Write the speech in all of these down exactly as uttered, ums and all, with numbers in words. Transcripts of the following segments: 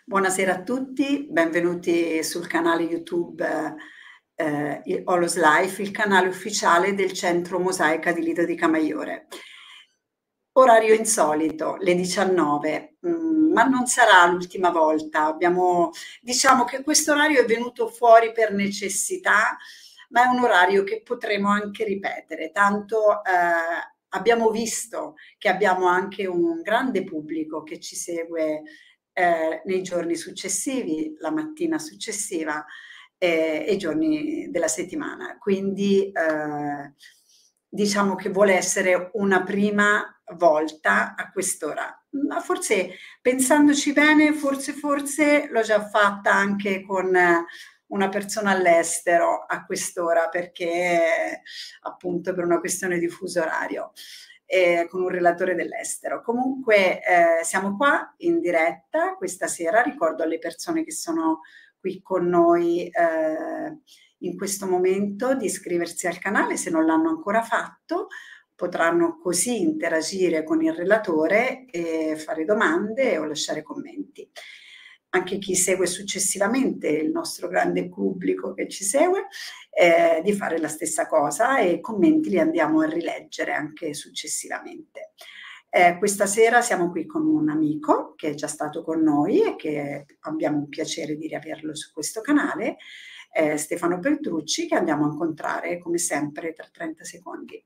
Buonasera a tutti, benvenuti sul canale YouTube eh, eh, Olos Life, il canale ufficiale del Centro Mosaica di Lido di Camaiore. Orario insolito, le diciannove, mm, ma non sarà l'ultima volta. Abbiamo, diciamo che questo orario è venuto fuori per necessità, ma è un orario che potremo anche ripetere, tanto eh, abbiamo visto che abbiamo anche un grande pubblico che ci segue eh, nei giorni successivi, la mattina successiva eh, e i giorni della settimana. Quindi eh, diciamo che vuole essere una prima volta a quest'ora. Ma forse, pensandoci bene, forse, forse l'ho già fatta anche con una persona all'estero a quest'ora, perché appunto per una questione di fuso orario. Eh, con un relatore dell'estero. Comunque eh, siamo qua in diretta questa sera. Ricordo alle persone che sono qui con noi eh, in questo momento di iscriversi al canale se non l'hanno ancora fatto. Potranno così interagire con il relatore e fare domande o lasciare commenti. Anche chi segue successivamente, il nostro grande pubblico che ci segue, eh, di fare la stessa cosa, e i commenti li andiamo a rileggere anche successivamente. Eh, questa sera siamo qui con un amico che è già stato con noi e che abbiamo un piacere di riaverlo su questo canale, eh, Stefano Peltrucci, che andiamo a incontrare come sempre tra trenta secondi.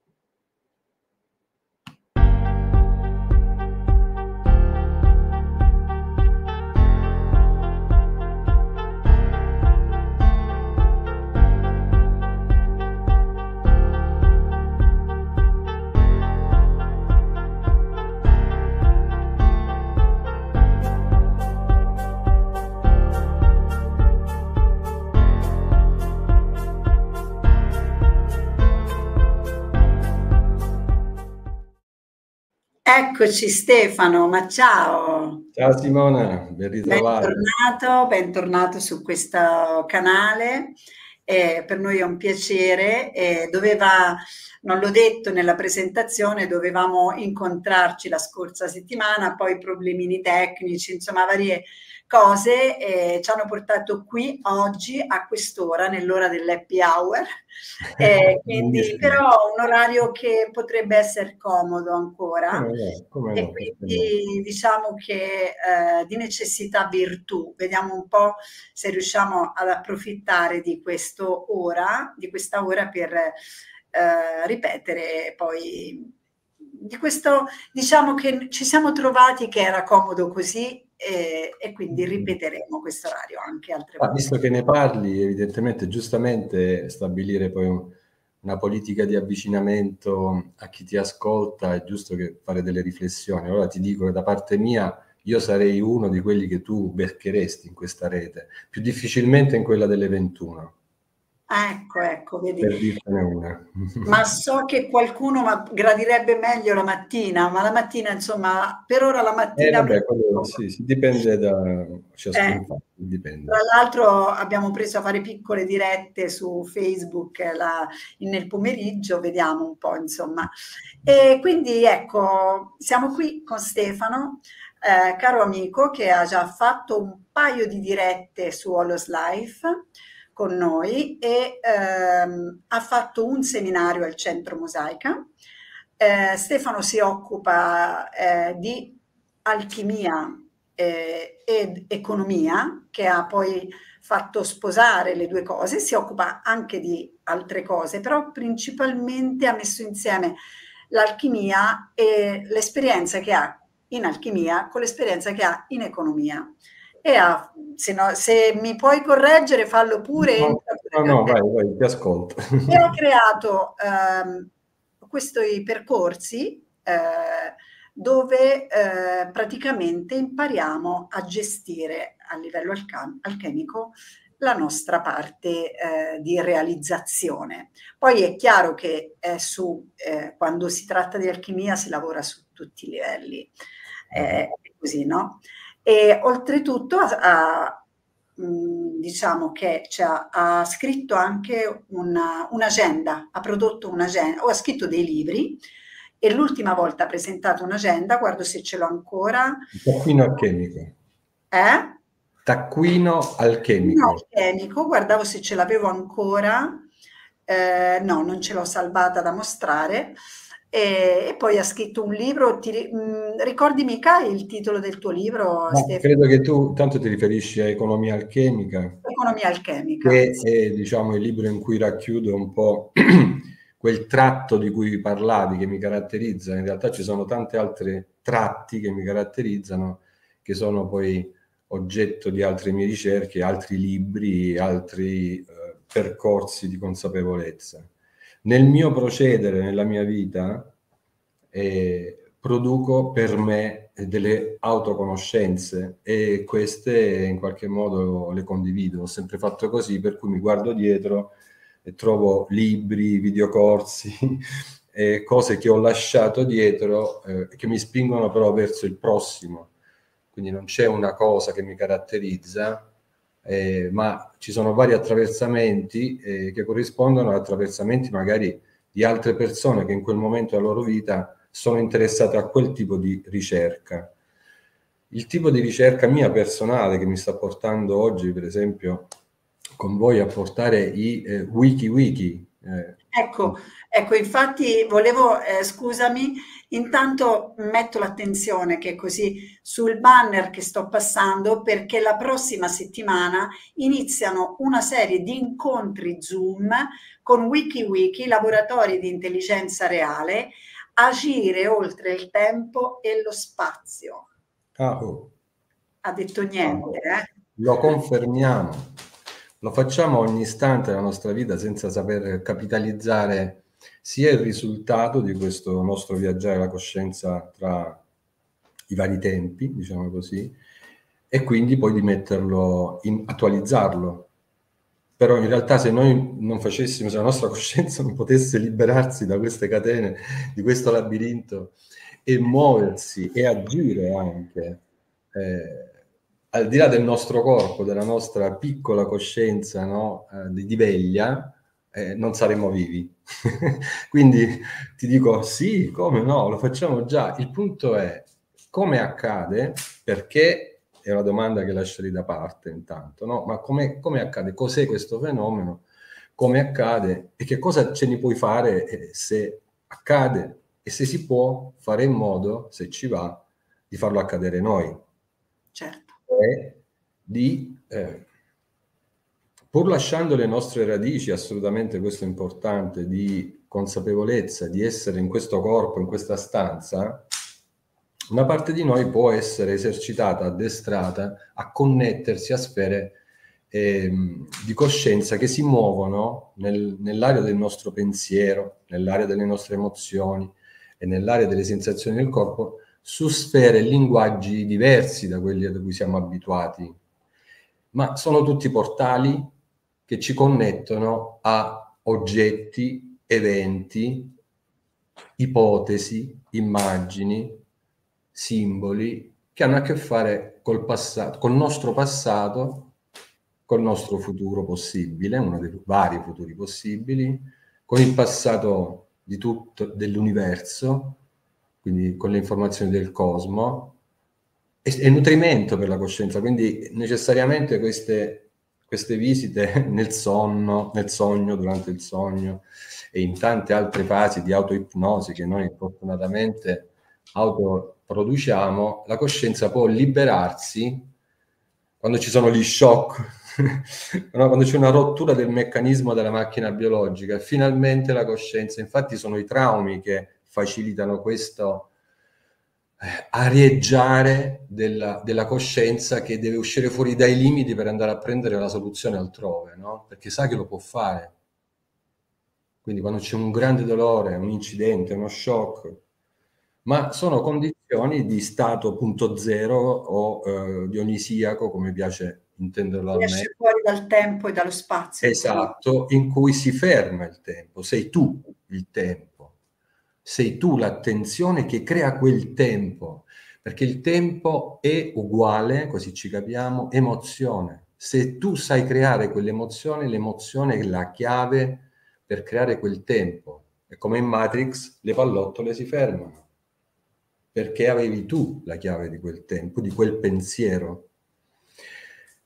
Eccoci Stefano, ma ciao! Ciao Simona, ben ritrovato. Bentornato, bentornato su questo canale. Eh, per noi è un piacere. Eh, doveva, non l'ho detto nella presentazione, dovevamo incontrarci la scorsa settimana, poi problemini tecnici, insomma varie cose eh, ci hanno portato qui oggi a quest'ora, nell'ora dell'happy hour, eh, quindi però un orario che potrebbe essere comodo ancora. Come no, come E no, quindi no. Diciamo che eh, di necessità virtù, vediamo un po' se riusciamo ad approfittare di questo ora, di questa ora per eh, ripetere poi di questo, diciamo che ci siamo trovati che era comodo così e, e quindi ripeteremo questo orario anche altre volte. Ah, visto che ne parli, evidentemente, giustamente stabilire poi un, una politica di avvicinamento a chi ti ascolta, è giusto che fare delle riflessioni. Allora ti dico che da parte mia io sarei uno di quelli che tu beccheresti in questa rete, più difficilmente in quella delle ventuno. Ecco, ecco, vedi. Per dirtene una. Ma so che qualcuno ma gradirebbe meglio la mattina, ma la mattina, insomma, per ora la mattina... Eh, vabbè, quello, sì, si dipende da ciascuno, eh, dipende. Tra l'altro abbiamo preso a fare piccole dirette su Facebook la, nel pomeriggio, vediamo un po', insomma. E quindi ecco, siamo qui con Stefano, eh, caro amico, che ha già fatto un paio di dirette su Olos Life con noi e ehm, ha fatto un seminario al Centro Mosaica. Eh, Stefano si occupa eh, di alchimia eh, ed economia, che ha poi fatto sposare le due cose, si occupa anche di altre cose, però principalmente ha messo insieme l'alchimia e l'esperienza che ha in alchimia con l'esperienza che ha in economia. E ha, se, no, se mi puoi correggere, fallo pure. No, entra pure no, no, vai, vai, ti ascolto. E ho creato ehm, questi percorsi eh, dove eh, praticamente impariamo a gestire a livello alchem- alchemico la nostra parte eh, di realizzazione. Poi è chiaro che è su, eh, quando si tratta di alchimia si lavora su tutti i livelli, eh, così, no? E oltretutto ha, diciamo che cioè, ha scritto anche una, un'agenda, ha prodotto un'agenda, o ha scritto dei libri, e l'ultima volta ha presentato un'agenda, guardo se ce l'ho ancora. Un taccuino alchemico. Eh? Taccuino alchemico. No, alchemico, guardavo se ce l'avevo ancora, eh, no, non ce l'ho salvata da mostrare. E, e poi ha scritto un libro, ti, ri- mh, ricordi mica il titolo del tuo libro, Ma Stefano? credo che tu tanto ti riferisci a Economia alchemica, Economia alchemica. che Sì. è, diciamo, il libro in cui racchiudo un po' quel tratto di cui parlavi, che mi caratterizza. In realtà ci sono tanti altri tratti che mi caratterizzano, che sono poi oggetto di altre mie ricerche, altri libri, altri eh, percorsi di consapevolezza. Nel mio procedere, nella mia vita, eh, produco per me delle autoconoscenze e queste in qualche modo le condivido. Ho sempre fatto così, per cui mi guardo dietro e trovo libri, videocorsi, eh, cose che ho lasciato dietro eh, che mi spingono però verso il prossimo. Quindi non c'è una cosa che mi caratterizza, eh, ma ci sono vari attraversamenti eh, che corrispondono ad attraversamenti magari di altre persone che in quel momento della loro vita sono interessate a quel tipo di ricerca. Il tipo di ricerca mia personale che mi sta portando oggi, per esempio, con voi a portare i eh, wiki wiki. Eh, Ecco, ecco, infatti volevo, eh, scusami, intanto metto l'attenzione che così sul banner che sto passando perché la prossima settimana iniziano una serie di incontri Zoom con WikiWiki, laboratori di intelligenza reale, agire oltre il tempo e lo spazio. ah, oh. Ha detto Ah, niente, oh. eh? Lo confermiamo, lo facciamo ogni istante della nostra vita senza saper capitalizzare sia il risultato di questo nostro viaggiare la coscienza tra i vari tempi, diciamo così, e quindi poi di metterlo, in, attualizzarlo. Però in realtà se noi non facessimo, se la nostra coscienza non potesse liberarsi da queste catene, di questo labirinto e muoversi e agire anche, eh, al di là del nostro corpo, della nostra piccola coscienza, no, eh, di, di veglia, eh, non saremmo vivi. Quindi ti dico sì, come no, lo facciamo già. Il punto è come accade, perché è una domanda che lascerei da parte intanto, no? Ma come, come accade? Cos'è questo fenomeno? Come accade? E che cosa ce ne puoi fare eh, se accade? E se si può fare in modo, se ci va, di farlo accadere noi. Certo. E di, eh, pur lasciando le nostre radici, assolutamente questo è importante, di consapevolezza, di essere in questo corpo, in questa stanza, una parte di noi può essere esercitata, addestrata a connettersi a sfere ehm, di coscienza che si muovono nel, nell'area del nostro pensiero, nell'area delle nostre emozioni e nell'area delle sensazioni del corpo, su sfere e linguaggi diversi da quelli a cui siamo abituati. Ma sono tutti portali che ci connettono a oggetti, eventi, ipotesi, immagini, simboli che hanno a che fare col passato, col nostro passato, col nostro futuro possibile, uno dei vari futuri possibili, con il passato di tutto dell'universo, quindi con le informazioni del cosmo, e, e nutrimento per la coscienza. Quindi necessariamente queste, queste visite nel sonno, nel sogno, durante il sogno e in tante altre fasi di autoipnosi che noi fortunatamente autoproduciamo, la coscienza può liberarsi quando ci sono gli shock, no? Quando c'è una rottura del meccanismo della macchina biologica, finalmente la coscienza, infatti sono i traumi che facilitano questo eh, arieggiare della, della coscienza che deve uscire fuori dai limiti per andare a prendere la soluzione altrove, no? Perché sa che lo può fare. Quindi quando c'è un grande dolore, un incidente, uno shock, ma sono condizioni di stato punto zero o eh, dionisiaco, come piace intenderlo a me, Esce fuori dal tempo e dallo spazio, appunto. esatto, in cui si ferma il tempo, sei tu il tempo, sei tu l'attenzione che crea quel tempo, perché il tempo è uguale, così ci capiamo, emozione. Se tu sai creare quell'emozione, l'emozione è la chiave per creare quel tempo. E come in Matrix, le pallottole si fermano, perché avevi tu la chiave di quel tempo, di quel pensiero.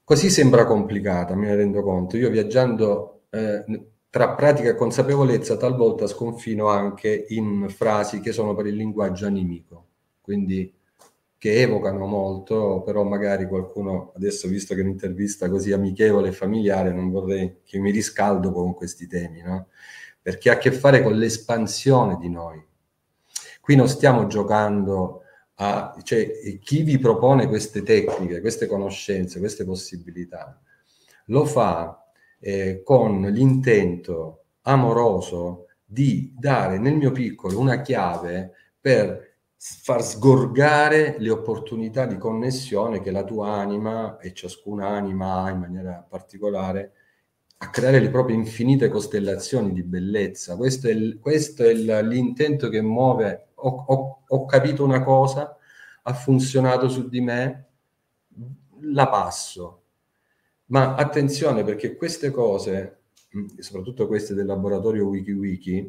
Così sembra complicata, me ne rendo conto. Io viaggiando eh, tra pratica e consapevolezza talvolta sconfino anche in frasi che sono per il linguaggio animico, quindi che evocano molto, però magari qualcuno, adesso visto che è un'intervista così amichevole e familiare, non vorrei che mi riscaldo con questi temi, no? Perché ha a che fare con l'espansione di noi. Qui non stiamo giocando a, cioè, chi vi propone queste tecniche, queste conoscenze, queste possibilità, lo fa eh, con l'intento amoroso di dare nel mio piccolo una chiave per far sgorgare le opportunità di connessione che la tua anima e ciascuna anima ha in maniera particolare, a creare le proprie infinite costellazioni di bellezza. Questo è, il, questo è il, l'intento che muove. Ho, ho, ho capito una cosa, ha funzionato su di me, la passo. Ma attenzione, perché queste cose, soprattutto queste del laboratorio WikiWiki,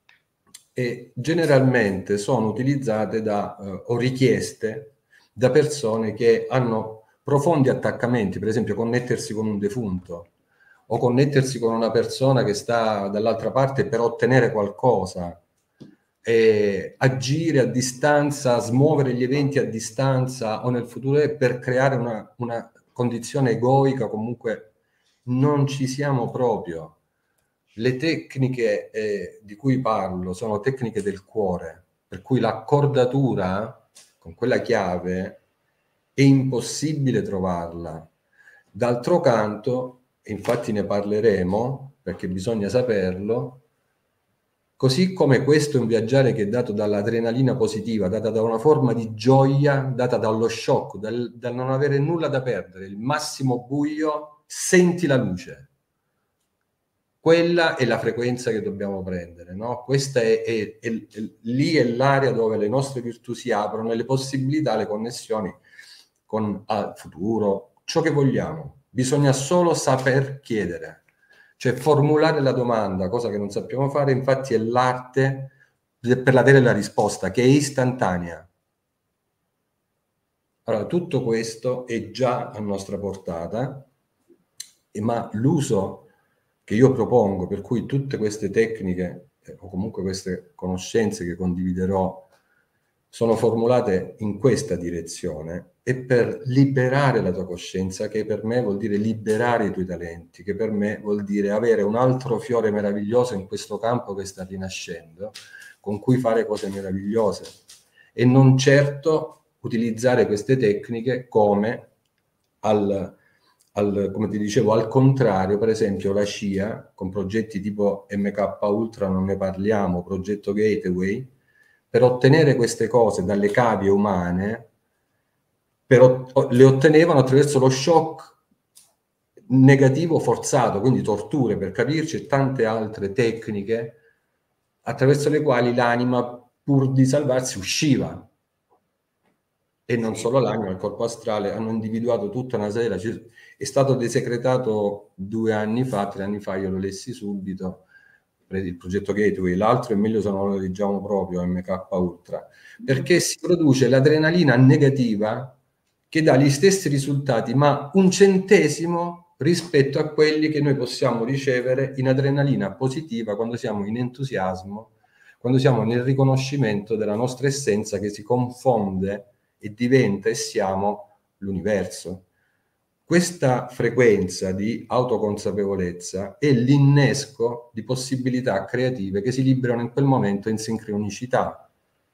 e generalmente sono utilizzate da, eh, o richieste da persone che hanno profondi attaccamenti, per esempio connettersi con un defunto o connettersi con una persona che sta dall'altra parte per ottenere qualcosa, e agire a distanza, smuovere gli eventi a distanza o nel futuro per creare una, una condizione egoica. Comunque non ci siamo proprio. Le tecniche eh, di cui parlo sono tecniche del cuore, per cui l'accordatura con quella chiave è impossibile trovarla. D'altro canto, infatti ne parleremo, perché bisogna saperlo, così come questo è un viaggiare che è dato dall'adrenalina positiva, data da una forma di gioia, data dallo shock, dal, dal non avere nulla da perdere, il massimo buio, senti la luce. Quella è la frequenza che dobbiamo prendere, no? Questa è, è, è, è lì è l'area dove le nostre virtù si aprono e le possibilità, le connessioni con il futuro, ciò che vogliamo. Bisogna solo saper chiedere, cioè formulare la domanda, cosa che non sappiamo fare. Infatti è l'arte per avere la risposta, che è istantanea. Allora, tutto questo è già a nostra portata, ma l'uso che io propongo, per cui tutte queste tecniche eh, o comunque queste conoscenze che condividerò sono formulate in questa direzione, e per liberare la tua coscienza, che per me vuol dire liberare i tuoi talenti, che per me vuol dire avere un altro fiore meraviglioso in questo campo che sta rinascendo, con cui fare cose meravigliose, e non certo utilizzare queste tecniche come al Al, come ti dicevo, al contrario. Per esempio la C I A, con progetti tipo M K Ultra non ne parliamo, progetto Gateway, per ottenere queste cose dalle cavie umane, per, le ottenevano attraverso lo shock negativo forzato, quindi torture, per capirci, e tante altre tecniche attraverso le quali l'anima, pur di salvarsi, usciva. E non solo l'anima, il corpo astrale, hanno individuato tutta una serie. È stato desecretato due anni fa, tre anni fa, io lo lessi subito, il progetto Gateway. L'altro è meglio se non lo leggiamo proprio, M K Ultra, perché si produce l'adrenalina negativa che dà gli stessi risultati, ma un centesimo rispetto a quelli che noi possiamo ricevere in adrenalina positiva quando siamo in entusiasmo, quando siamo nel riconoscimento della nostra essenza che si confonde e diventa e siamo l'universo. Questa frequenza di autoconsapevolezza è l'innesco di possibilità creative che si liberano in quel momento in sincronicità.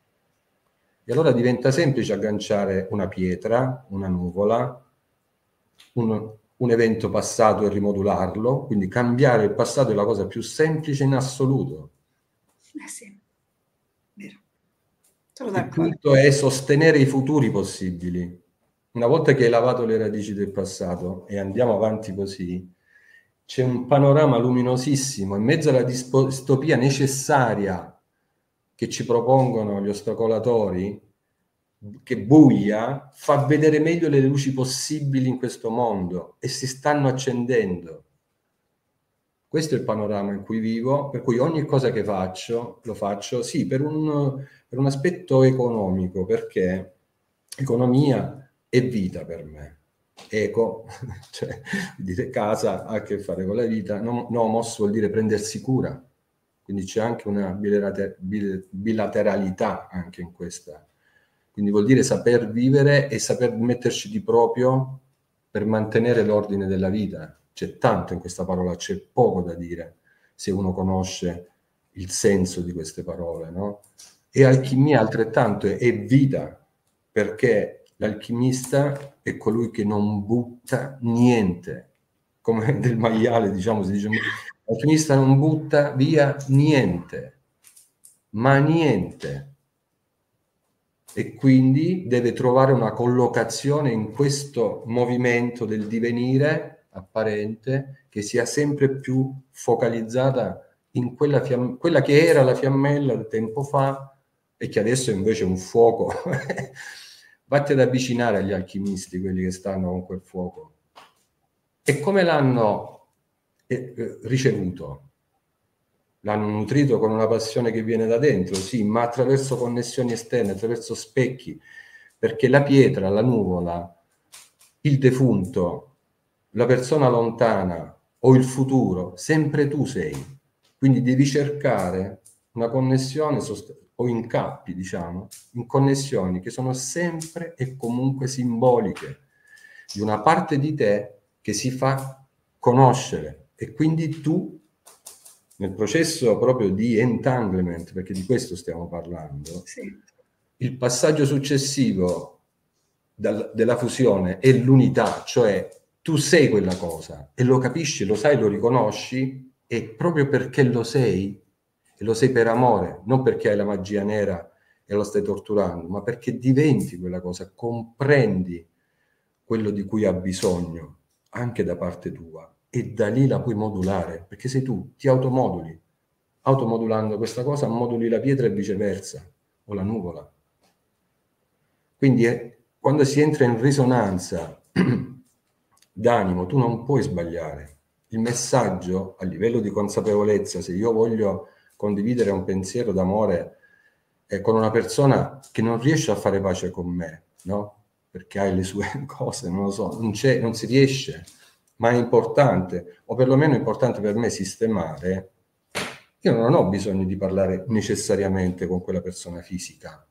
E allora diventa semplice agganciare una pietra, una nuvola, un, un evento passato e rimodularlo. Quindi cambiare il passato è la cosa più semplice in assoluto. Eh sì, vero. Il punto è sostenere i futuri possibili. Una volta che hai lavato le radici del passato e andiamo avanti così, c'è un panorama luminosissimo in mezzo alla distopia necessaria che ci propongono gli ostacolatori, che buia, fa vedere meglio le luci possibili in questo mondo, e si stanno accendendo. Questo è il panorama in cui vivo, per cui ogni cosa che faccio, lo faccio sì per un, per un aspetto economico, perché economia è vita per me. eco, cioè dire casa ha a che fare con la vita, no, nomos vuol dire prendersi cura, quindi c'è anche una bilater- bilateralità anche in questa, quindi vuol dire saper vivere e saper metterci di proprio per mantenere l'ordine della vita. C'è tanto in questa parola, c'è poco da dire se uno conosce il senso di queste parole, no? E alchimia altrettanto è, è vita, perché l'alchimista è colui che non butta niente, come del maiale, diciamo, si dice, l'alchimista non butta via niente, ma niente. E quindi deve trovare una collocazione in questo movimento del divenire apparente che sia sempre più focalizzata in quella, fiamm- quella che era la fiammella del tempo fa e che adesso invece è un fuoco. Vatti ad avvicinare agli alchimisti, quelli che stanno con quel fuoco. E come l'hanno eh, eh, ricevuto? L'hanno nutrito con una passione che viene da dentro, sì, ma attraverso connessioni esterne, attraverso specchi, perché la pietra, la nuvola, il defunto, la persona lontana o il futuro, sempre tu sei. Quindi devi cercare una connessione sost- o incappi, diciamo, in connessioni che sono sempre e comunque simboliche di una parte di te che si fa conoscere e quindi tu nel processo proprio di entanglement, perché di questo stiamo parlando, Sì. il passaggio successivo dal, della fusione è l'unità, cioè tu sei quella cosa e lo capisci, lo sai, lo riconosci e proprio perché lo sei, e lo sei per amore, non perché hai la magia nera e lo stai torturando, ma perché diventi quella cosa, comprendi quello di cui ha bisogno anche da parte tua e da lì la puoi modulare, perché sei tu, ti automoduli. Automodulando questa cosa moduli la pietra e viceversa, o la nuvola. Quindi è, quando si entra in risonanza d'animo, tu non puoi sbagliare. Il messaggio a livello di consapevolezza, se io voglio condividere un pensiero d'amore eh, con una persona che non riesce a fare pace con me, no? Perché hai le sue cose, non lo so, non, c'è, non si riesce, ma è importante, o perlomeno è importante per me sistemare. Io non ho bisogno di parlare necessariamente con quella persona fisica.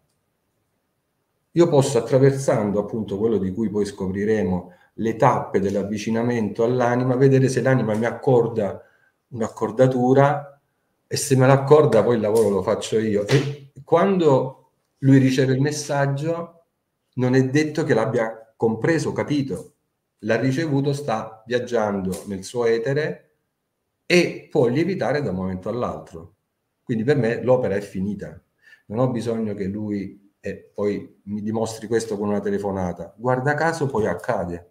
Io posso, attraversando appunto quello di cui poi scopriremo le tappe dell'avvicinamento all'anima, vedere se l'anima mi accorda un'accordatura e se me l'accorda poi il lavoro lo faccio io. E quando lui riceve il messaggio non è detto che l'abbia compreso, capito. L'ha ricevuto, sta viaggiando nel suo etere e può lievitare da un momento all'altro. Quindi per me l'opera è finita. Non ho bisogno che lui e poi mi dimostri questo con una telefonata. Guarda caso poi accade.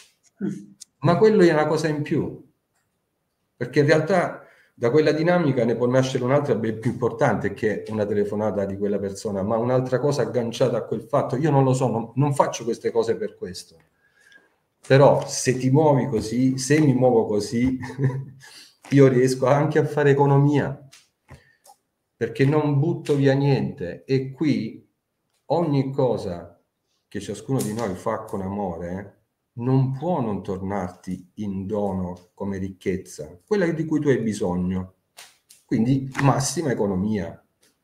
Ma quello è una cosa in più, perché in realtà da quella dinamica ne può nascere un'altra ben più importante che una telefonata di quella persona, ma un'altra cosa agganciata a quel fatto. Io non lo so, non, non faccio queste cose per questo. Però se ti muovi così, se mi muovo così, io riesco anche a fare economia, perché non butto via niente. E qui ogni cosa che ciascuno di noi fa con amore non può non tornarti in dono come ricchezza, quella di cui tu hai bisogno. Quindi massima economia.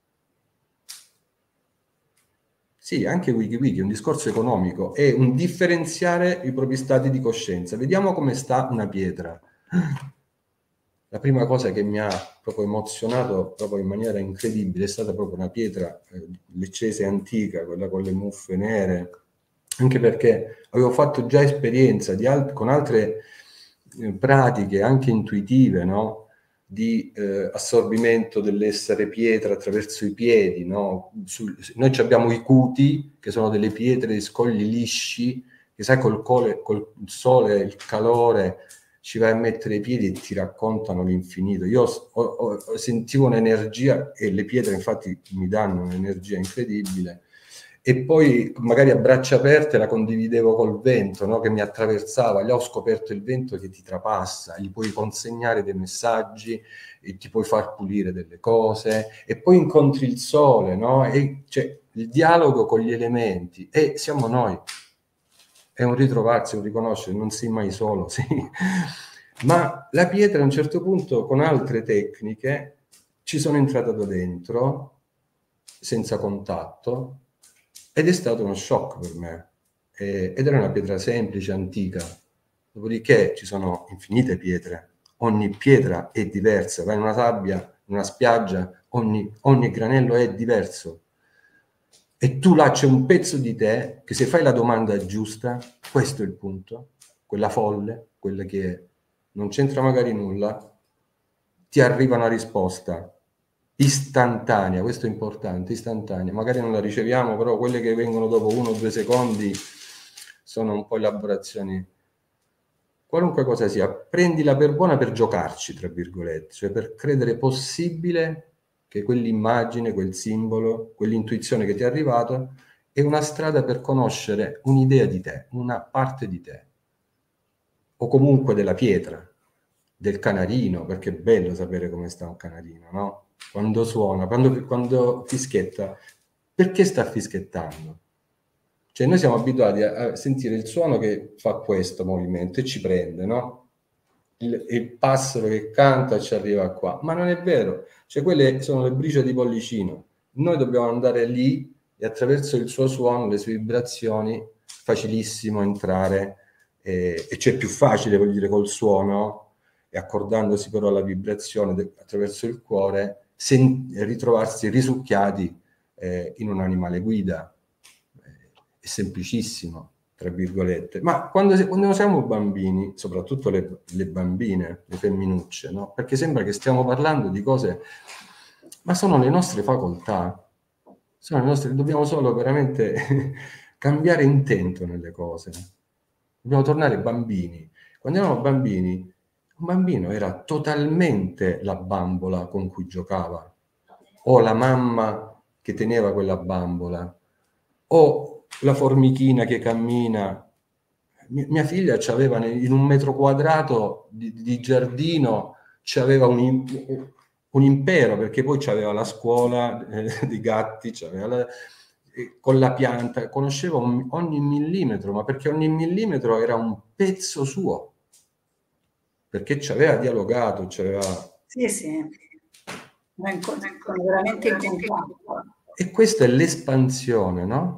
Sì, anche WikiWiki è un discorso economico, è un differenziare i propri stati di coscienza. Vediamo come sta una pietra. La prima cosa che mi ha proprio emozionato proprio in maniera incredibile è stata proprio una pietra eh, leccese antica, quella con le muffe nere, anche perché avevo fatto già esperienza di alt- con altre eh, pratiche anche intuitive, no? Di eh, assorbimento dell'essere pietra attraverso i piedi, no? Sul, noi abbiamo i cuti, che sono delle pietre di scogli lisci, che sai col, cole, col sole, il calore, ci vai a mettere i piedi e ti raccontano l'infinito. Io ho, ho, sentivo un'energia, e le pietre infatti mi danno un'energia incredibile, e poi magari a braccia aperte la condividevo col vento, no? Che mi attraversava. Lì ho scoperto il vento che ti trapassa, gli puoi consegnare dei messaggi e ti puoi far pulire delle cose, e poi incontri il sole, no? E cioè, il dialogo con gli elementi, e siamo noi. è un ritrovarsi, un riconoscere, non sei mai solo, sì. Ma la pietra a un certo punto, con altre tecniche, ci sono entrata da dentro, senza contatto, ed è stato uno shock per me. Eh, ed era una pietra semplice, antica. Dopodiché ci sono infinite pietre, ogni pietra è diversa, vai in una sabbia, in una spiaggia, ogni, ogni granello è diverso. E tu là c'è un pezzo di te che, se fai la domanda giusta, questo è il punto, quella folle, quella che non c'entra magari nulla, ti arriva una risposta istantanea, questo è importante, istantanea, magari non la riceviamo, però quelle che vengono dopo uno o due secondi sono un po' elaborazioni. Qualunque cosa sia, prendila per buona per giocarci, tra virgolette, cioè per credere possibile che quell'immagine, quel simbolo, quell'intuizione che ti è arrivata è una strada per conoscere un'idea di te, una parte di te, o comunque della pietra, del canarino, perché è bello sapere come sta un canarino, no? Quando suona, quando, quando fischetta, perché sta fischettando? Cioè noi siamo abituati a, a sentire il suono che fa questo movimento e ci prende, no? Il, il passero che canta ci arriva qua, ma non è vero, cioè quelle sono le briciole di pollicino. Noi dobbiamo andare lì e attraverso il suo suono, le sue vibrazioni, facilissimo entrare, eh, e c'è più facile, voglio dire, col suono, e accordandosi però alla vibrazione de, attraverso il cuore, sen, ritrovarsi risucchiati eh, in un animale guida. È semplicissimo, tra virgolette, ma quando, quando siamo bambini, soprattutto le, le bambine, le femminucce, no? Perché sembra che stiamo parlando di cose, ma sono le nostre facoltà, sono le nostre, dobbiamo solo veramente cambiare intento nelle cose, dobbiamo tornare bambini. Quando eravamo bambini, un bambino era totalmente la bambola con cui giocava, o la mamma che teneva quella bambola, o la formichina che cammina. Mia, mia figlia c'aveva in un metro quadrato di, di giardino, c'aveva un, un impero, perché poi c'aveva la scuola eh, di gatti, c'aveva la, eh, con la pianta, conosceva un, ogni millimetro, ma perché ogni millimetro era un pezzo suo, perché ci aveva dialogato, c'aveva... Sì, sì, sono veramente in contatto. E questa è l'espansione, no?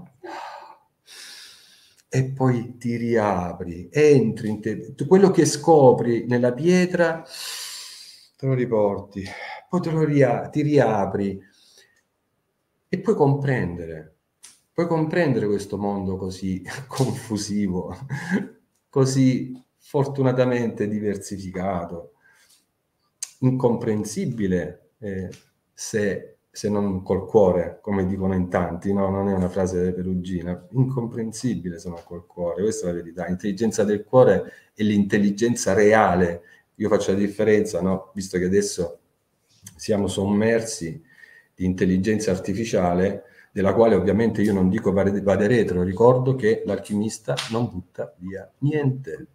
E poi ti riapri, entri in te, quello che scopri nella pietra te lo riporti, poi te lo ria- ti riapri e puoi comprendere, puoi comprendere questo mondo così confusivo, così fortunatamente diversificato, incomprensibile eh, se se non col cuore, come dicono in tanti, no, non è una frase perugina, incomprensibile se non col cuore, questa è la verità. L'intelligenza del cuore è l'intelligenza reale. Io faccio la differenza, no? Visto che adesso siamo sommersi di intelligenza artificiale, della quale ovviamente io non dico vade retro, ricordo che l'alchimista non butta via niente.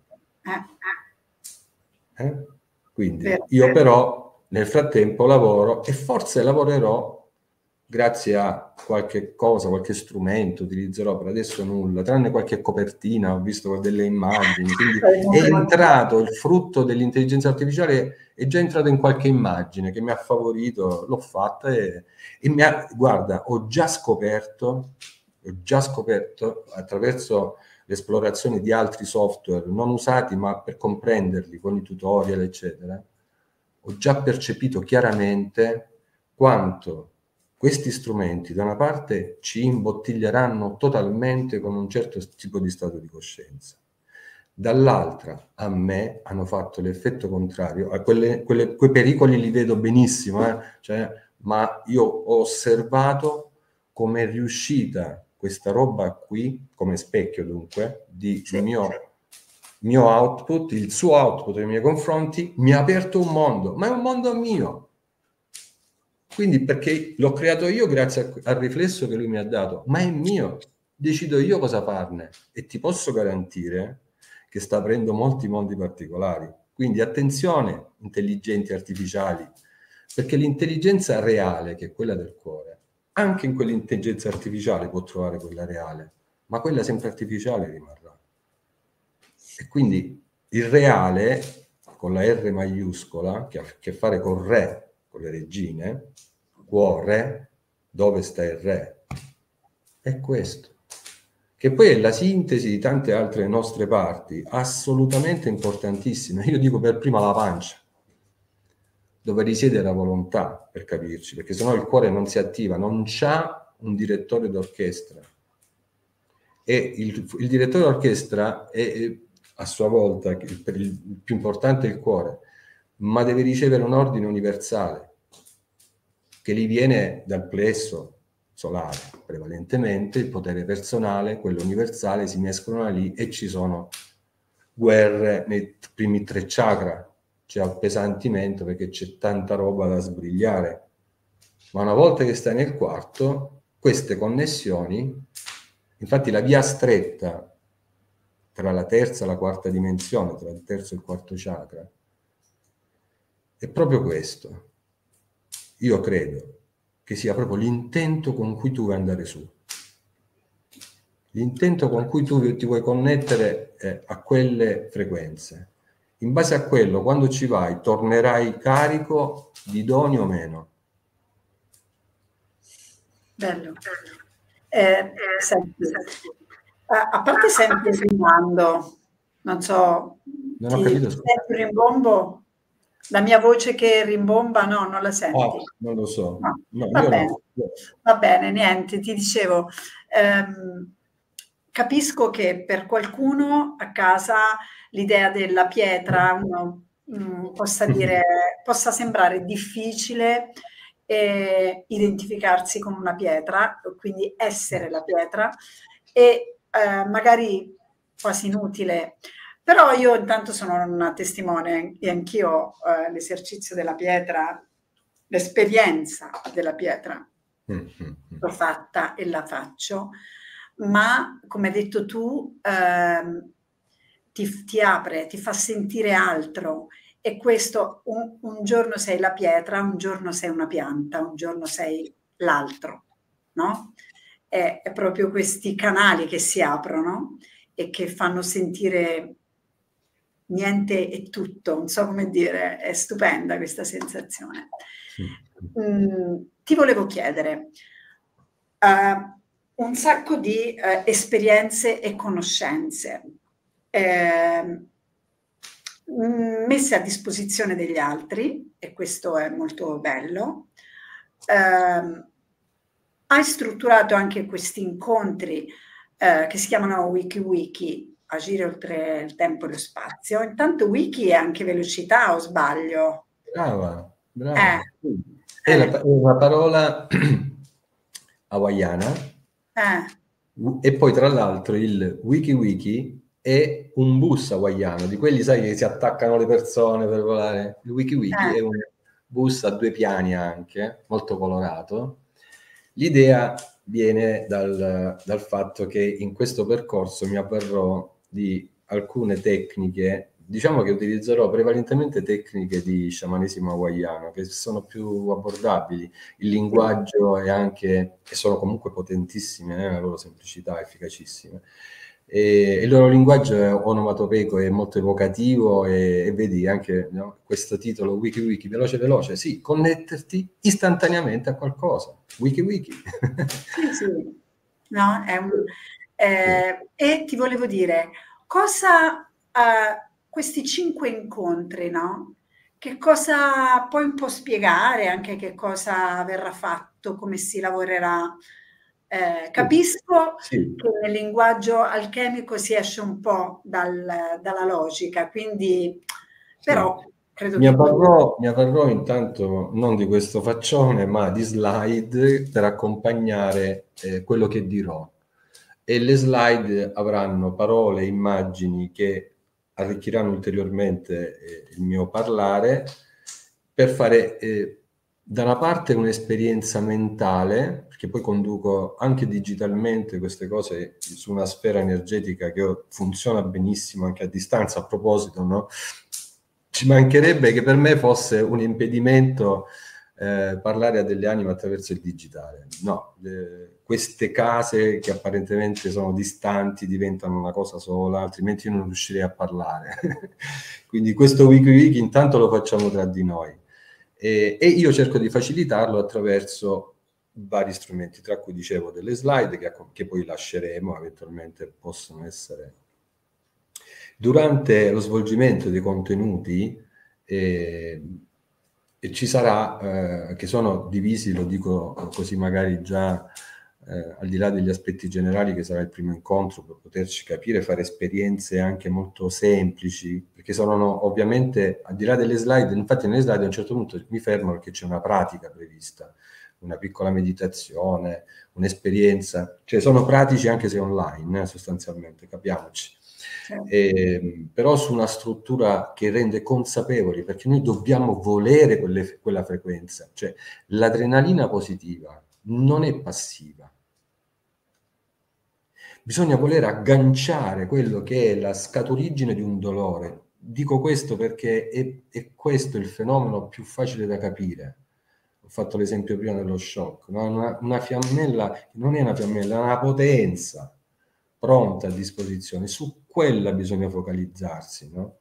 Eh? Quindi io però nel frattempo lavoro e forse lavorerò grazie a qualche cosa, qualche strumento utilizzerò, per adesso nulla, tranne qualche copertina, ho visto delle immagini, quindi è entrato il frutto dell'intelligenza artificiale, è già entrato in qualche immagine che mi ha favorito, l'ho fatta e, e mi ha, guarda, ho già scoperto, ho già scoperto attraverso l'esplorazione di altri software non usati ma per comprenderli con i tutorial eccetera, ho già percepito chiaramente quanto questi strumenti da una parte ci imbottiglieranno totalmente con un certo tipo di stato di coscienza, dall'altra a me hanno fatto l'effetto contrario, a quelle, quelle, quei pericoli li vedo benissimo, eh? Cioè, ma io ho osservato come è riuscita questa roba qui, come specchio dunque, di sì. mio, mio output, il suo output nei miei confronti, mi ha aperto un mondo, ma è un mondo mio. Quindi perché l'ho creato io grazie al riflesso che lui mi ha dato, ma è mio, decido io cosa farne e ti posso garantire che sta aprendo molti mondi particolari. Quindi attenzione, intelligenze artificiali, perché l'intelligenza reale, che è quella del cuore, anche in quell'intelligenza artificiale può trovare quella reale, ma quella sempre artificiale rimarrà. E quindi il reale, con la R maiuscola, che ha a che fare con re, con le regine, cuore, dove sta il re? È questo. Che poi è la sintesi di tante altre nostre parti, assolutamente importantissime. Io dico per prima la pancia, dove risiede la volontà, per capirci, perché sennò il cuore non si attiva, non c'ha un direttore d'orchestra. E il, il direttore d'orchestra è, è a sua volta, il, per il, il più importante è il cuore, ma deve ricevere un ordine universale che gli viene dal plesso solare, prevalentemente il potere personale, quello universale, si mescolano lì e ci sono guerre nei primi tre chakra, c'è appesantimento perché c'è tanta roba da sbrigliare, ma una volta che stai nel quarto, queste connessioni, infatti la via stretta tra la terza e la quarta dimensione, tra il terzo e il quarto chakra, è proprio questo. Io credo che sia proprio l'intento con cui tu vuoi andare su, l'intento con cui tu ti vuoi connettere eh, a quelle frequenze. In base a quello, quando ci vai, tornerai carico di doni o meno. Bello. Eh, senti, a, a parte sempre rimando, non so, Non ho ti capito. senti un rimbombo? La mia voce che rimbomba, no, non la senti? Ah, non lo so. No. No, Va io bene, no. va bene, niente, ti dicevo, ehm, capisco che per qualcuno a casa l'idea della pietra uno, mh, possa dire, possa sembrare difficile eh, identificarsi con una pietra, quindi essere la pietra, e eh, magari quasi inutile. Però io intanto sono una testimone e anch'io eh, l'esercizio della pietra, l'esperienza della pietra l'ho fatta e la faccio, ma come hai detto tu ehm, ti, ti apre, ti fa sentire altro, e questo un, un giorno sei la pietra, un giorno sei una pianta, un giorno sei l'altro, no? È, è proprio questi canali che si aprono e che fanno sentire niente e tutto, non so come dire, è stupenda questa sensazione. Mm, ti volevo chiedere, uh, un sacco di uh, esperienze e conoscenze eh, messe a disposizione degli altri, e questo è molto bello. Uh, hai strutturato anche questi incontri uh, che si chiamano Wiki Wiki, agire oltre il tempo e lo spazio. Intanto wiki è anche velocità, o sbaglio? Brava, brava. Eh, è, eh. la, è una parola hawaiana eh. e poi tra l'altro il wiki wiki è un bus hawaiano, di quelli sai che si attaccano le persone per volare. Il wiki wiki eh. è un bus a due piani anche, molto colorato. L'idea viene dal, dal fatto che in questo percorso mi avverrò di alcune tecniche, diciamo che utilizzerò prevalentemente tecniche di sciamanesimo hawaiano, che sono più abbordabili, il linguaggio è anche, che sono comunque potentissime nella loro semplicità, efficacissime. E il loro linguaggio è onomatopeico, è molto evocativo e, e vedi anche, no, questo titolo Wiki Wiki, veloce veloce, sì, connetterti istantaneamente a qualcosa. Wiki Wiki. Sì, sì. No, è un, eh, e ti volevo dire, cosa, eh, questi cinque incontri, no? Che cosa puoi un po' spiegare, anche che cosa verrà fatto, come si lavorerà? Eh, capisco sì. che nel linguaggio alchemico si esce un po' dal, dalla logica, quindi però sì. credo mi che avvarrò, mi avvarrò intanto non di questo faccione, ma di slide per accompagnare eh, quello che dirò. E le slide avranno parole, immagini che arricchiranno ulteriormente eh, il mio parlare, per fare eh, da una parte un'esperienza mentale, perché poi conduco anche digitalmente queste cose su una sfera energetica che funziona benissimo anche a distanza. A proposito, no? Ci mancherebbe che per me fosse un impedimento eh, parlare a delle anime attraverso il digitale. No, eh, queste case che apparentemente sono distanti diventano una cosa sola, altrimenti io non riuscirei a parlare. Quindi questo WikiWiki intanto lo facciamo tra di noi. E, e io cerco di facilitarlo attraverso vari strumenti, tra cui dicevo delle slide che, che poi lasceremo, eventualmente possono essere. Durante lo svolgimento dei contenuti eh, ci sarà, eh, che sono divisi, lo dico così magari già eh, al di là degli aspetti generali, che sarà il primo incontro per poterci capire, fare esperienze anche molto semplici, perché sono ovviamente, al di là delle slide, infatti nelle slide a un certo punto mi fermo perché c'è una pratica prevista, una piccola meditazione, un'esperienza, cioè sono pratici anche se online, eh, sostanzialmente, capiamoci. Eh, però su una struttura che rende consapevoli, perché noi dobbiamo volere quelle, quella frequenza, cioè l'adrenalina positiva non è passiva. Bisogna voler agganciare quello che è la scaturigine di un dolore. Dico questo perché è, è questo il fenomeno più facile da capire. Ho fatto l'esempio prima dello shock, no? una, una fiammella non è una fiammella, è una potenza pronta a disposizione, su quella bisogna focalizzarsi, no?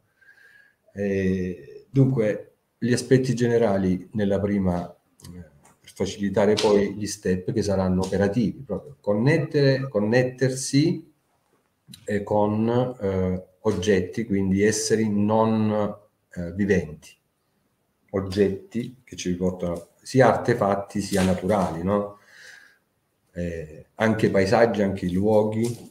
E dunque, gli aspetti generali nella prima, eh, per facilitare poi gli step che saranno operativi, proprio connettere, connettersi eh, con eh, oggetti, quindi esseri non eh, viventi, oggetti che ci portano sia artefatti sia naturali, no? Eh, anche paesaggi, anche i luoghi.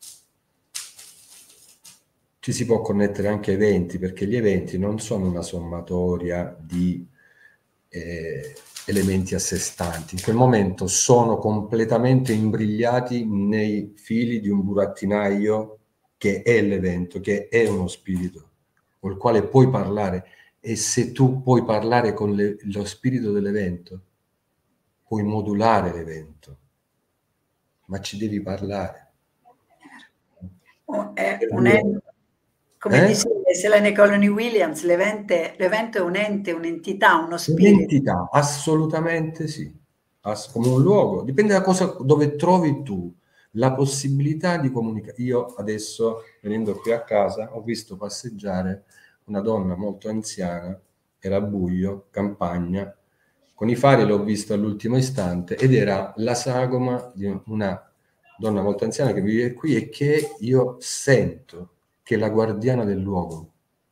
Ci si può connettere anche a eventi, perché gli eventi non sono una sommatoria di eh, elementi a sé stanti. In quel momento sono completamente imbrigliati nei fili di un burattinaio che è l'evento, che è uno spirito, con il quale puoi parlare. E se tu puoi parlare con le, lo spirito dell'evento, puoi modulare l'evento, ma ci devi parlare. Oh, è un ente, come eh? dice Selene Colony Williams, l'evento è un ente, un'entità, uno spirito. Un'entità, assolutamente sì, Ass- come un luogo, dipende da cosa, dove trovi tu la possibilità di comunicare. Io adesso, venendo qui a casa, ho visto passeggiare una donna molto anziana, era buio, campagna, con i fari l'ho visto all'ultimo istante, ed era la sagoma di una donna molto anziana che vive qui e che io sento che è la guardiana del luogo.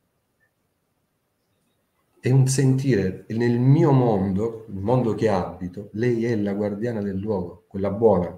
È un sentire, nel mio mondo, il mondo che abito, lei è la guardiana del luogo, quella buona.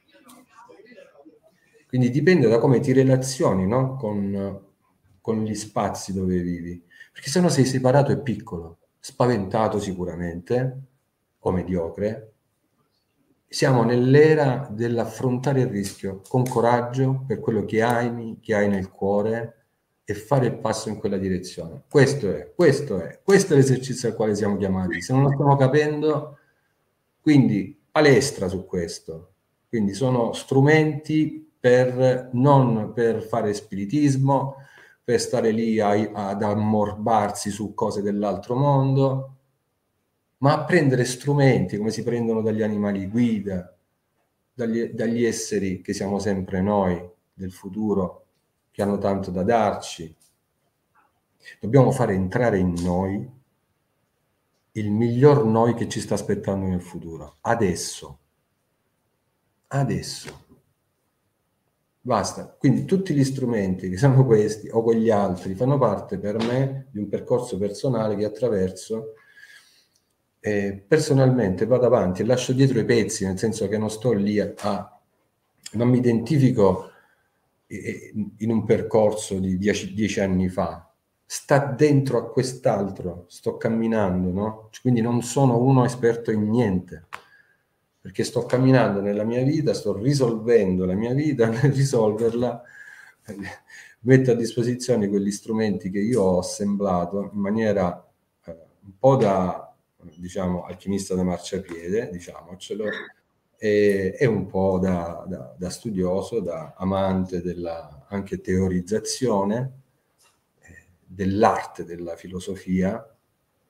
Quindi dipende da come ti relazioni, no? con, con gli spazi dove vivi. Perché se no sei separato e piccolo, spaventato sicuramente, o mediocre. Siamo nell'era dell'affrontare il rischio con coraggio per quello che hai, che hai nel cuore, e fare il passo in quella direzione. Questo è, questo è, questo è l'esercizio al quale siamo chiamati. Se non lo stiamo capendo, quindi palestra su questo. Quindi sono strumenti per non per fare spiritismo, per stare lì a, ad ammorbarsi su cose dell'altro mondo, ma a prendere strumenti come si prendono dagli animali guida, dagli, dagli esseri che siamo sempre noi, del futuro, che hanno tanto da darci. Dobbiamo fare entrare in noi il miglior noi che ci sta aspettando nel futuro, adesso. Adesso. Basta. Quindi tutti gli strumenti che sono questi o quegli altri fanno parte per me di un percorso personale che attraverso. Eh, personalmente vado avanti e lascio dietro i pezzi, nel senso che non sto lì a, a non mi identifico in un percorso di dieci, dieci anni fa, sta dentro a quest'altro, sto camminando, no? Quindi non sono uno esperto in niente, perché sto camminando nella mia vita, sto risolvendo la mia vita, nel risolverla metto a disposizione quegli strumenti che io ho assemblato in maniera eh, un po' da, diciamo, alchimista da marciapiede, diciamocelo, e, e un po' da, da, da studioso, da amante della anche teorizzazione, eh, dell'arte, della filosofia,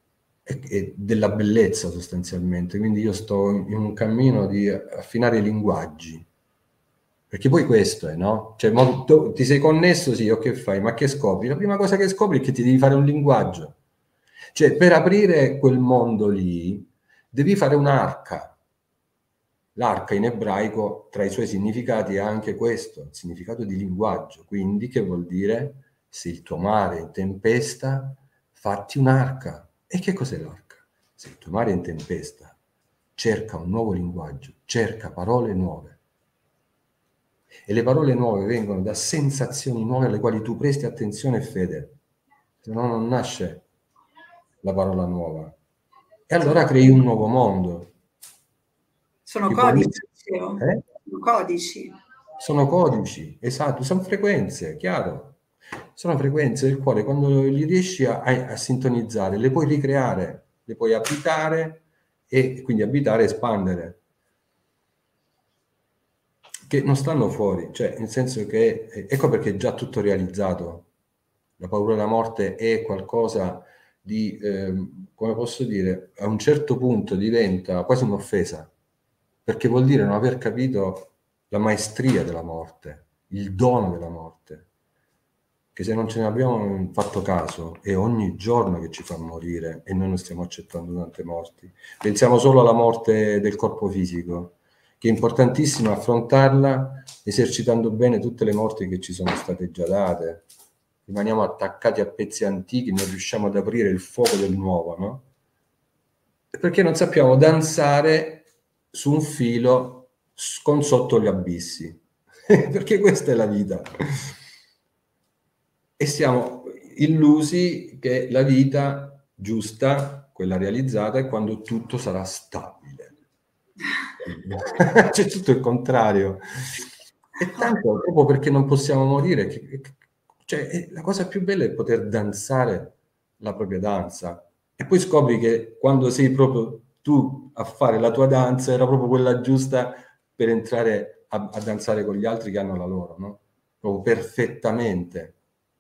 e, e della bellezza sostanzialmente. Quindi io sto in un cammino di affinare i linguaggi, perché poi questo è, no? Cioè, mo, tu, ti sei connesso, sì, o che fai? Ma che scopri? La prima cosa che scopri è che ti devi fare un linguaggio. Cioè, per aprire quel mondo lì, devi fare un'arca. L'arca in ebraico, tra i suoi significati, ha anche questo, il significato di linguaggio. Quindi, che vuol dire? Se il tuo mare è in tempesta, fatti un'arca. E che cos'è l'arca? Se il tuo mare è in tempesta, cerca un nuovo linguaggio, cerca parole nuove. E le parole nuove vengono da sensazioni nuove alle quali tu presti attenzione e fede. Se no non nasce la parola nuova. E allora crei un nuovo mondo. Sono Che codici, comincia- eh? sono codici. Sono codici, esatto, sono frequenze, chiaro. Sono frequenze del cuore, quando li riesci a, a sintonizzare, le puoi ricreare, le puoi abitare e quindi abitare e espandere. Che non stanno fuori, cioè nel senso che, ecco perché è già tutto realizzato. La paura della morte è qualcosa di, eh, come posso dire, a un certo punto diventa quasi un'offesa, perché vuol dire non aver capito la maestria della morte, il dono della morte, che se non ce ne abbiamo fatto caso è ogni giorno che ci fa morire e noi non stiamo accettando tante morti. Pensiamo solo alla morte del corpo fisico, che è importantissimo affrontarla esercitando bene tutte le morti che ci sono state già date. Rimaniamo attaccati a pezzi antichi, non riusciamo ad aprire il fuoco del nuovo, no? Perché non sappiamo danzare su un filo con sotto gli abissi, perché questa è la vita. E siamo illusi che la vita giusta, quella realizzata, è quando tutto sarà stabile. C'è tutto il contrario. E tanto proprio perché non possiamo morire, che, cioè, la cosa più bella è poter danzare la propria danza. E poi scopri che quando sei proprio tu a fare la tua danza era proprio quella giusta per entrare a, a danzare con gli altri che hanno la loro, no? Proprio perfettamente.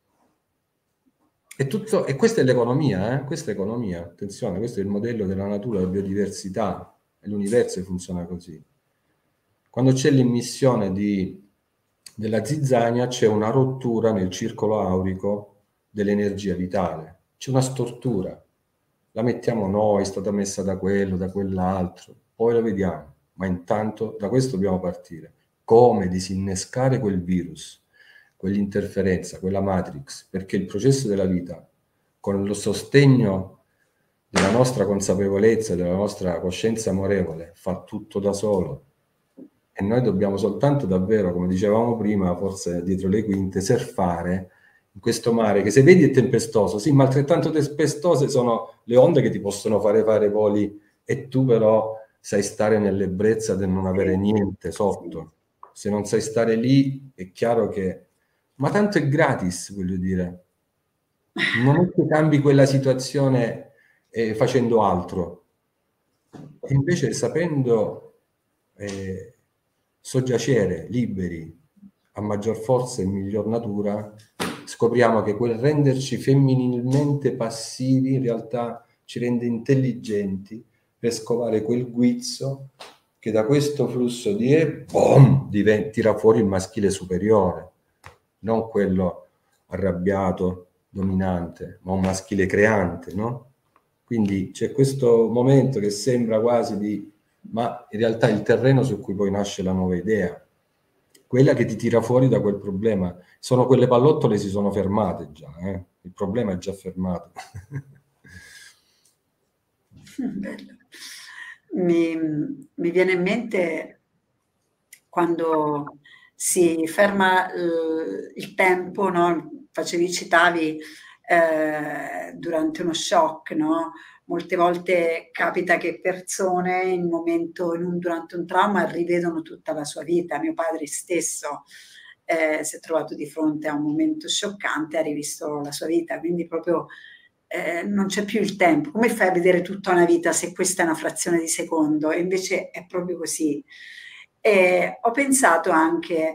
E, tutto, e questa è l'economia, eh? Questa è economia, attenzione, questo è il modello della natura, della biodiversità, e l'universo funziona così. Quando c'è l'immissione di, della zizzania c'è una rottura nel circolo aurico dell'energia vitale, c'è una stortura, la mettiamo noi, è stata messa da quello, da quell'altro, poi lo vediamo, ma intanto da questo dobbiamo partire. Come disinnescare quel virus, quell'interferenza, quella matrix, perché il processo della vita, con il sostegno della nostra consapevolezza, della nostra coscienza amorevole, fa tutto da solo. E noi dobbiamo soltanto davvero, come dicevamo prima, forse dietro le quinte, surfare in questo mare che se vedi è tempestoso, sì, ma altrettanto tempestose sono le onde che ti possono fare fare voli e tu però sai stare nell'ebbrezza del non avere niente sotto. Se non sai stare lì è chiaro che... Ma tanto è gratis, voglio dire. Non è che cambi quella situazione eh, facendo altro. E invece sapendo eh, soggiacere liberi a maggior forza e miglior natura, scopriamo che quel renderci femminilmente passivi in realtà ci rende intelligenti per scovare quel guizzo che da questo flusso di e boom, diventa, tira fuori il maschile superiore, non quello arrabbiato, dominante, ma un maschile creante, no? Quindi c'è questo momento che sembra quasi di... ma in realtà è il terreno su cui poi nasce la nuova idea, quella che ti tira fuori da quel problema. Sono quelle pallottole si sono fermate già, eh? Il problema è già fermato. Bello. Mi, mi viene in mente quando si ferma il, il tempo, no? Facevi, citavi eh, durante uno shock, no? Molte volte capita che persone in, momento, in un, durante un trauma rivedono tutta la sua vita. Mio padre stesso eh, si è trovato di fronte a un momento scioccante, ha rivisto la sua vita, quindi proprio eh, non c'è più il tempo. Come fai a vedere tutta una vita se questa è una frazione di secondo? E invece è proprio così. E ho pensato anche